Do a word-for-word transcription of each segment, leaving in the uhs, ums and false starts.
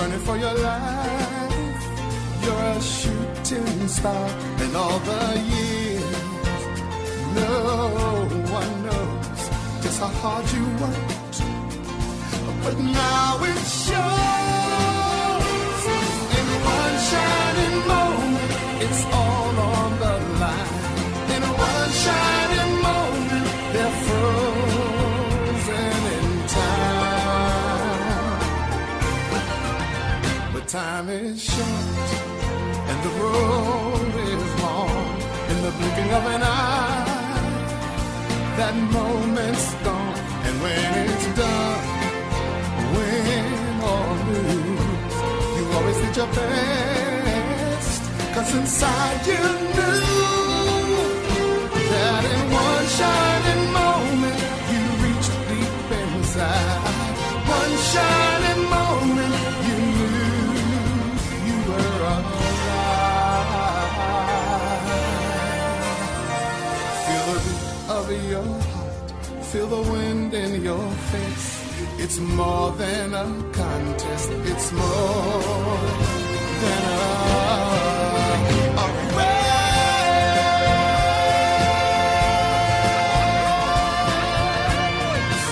running for your life. You're a shooting star, and all the years, no one knows just how hard you worked. But now it shows. In one shining moment, it's all on the line. In one shining moment, they're frozen in time. But time is short, and the road is long. In the blinking of an eye, that moment's gone. And when it's done, win or lose, you always did your best. Cause inside you knew that in one shining moment you reached deep inside. One shining moment you knew you were alive. Feel the beat of your heart, feel the wind in your face. It's more than a contest. It's more than a, a race.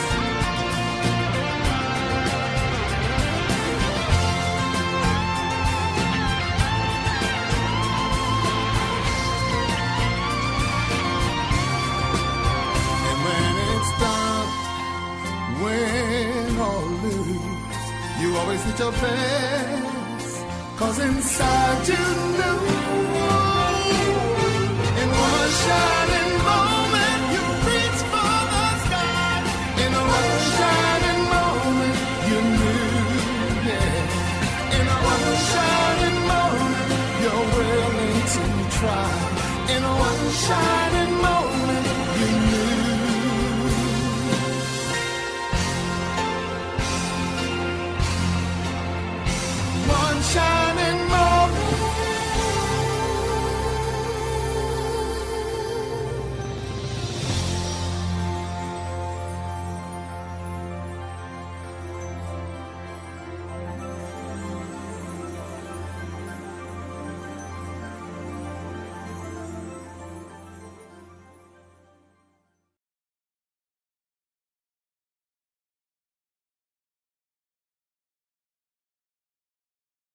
And when it's done, win or lose, you always did your best. Cause inside you knew, in one shining moment you reached for the sky. In one shining moment you knew, yeah. In one shining moment you're willing to try. In one shining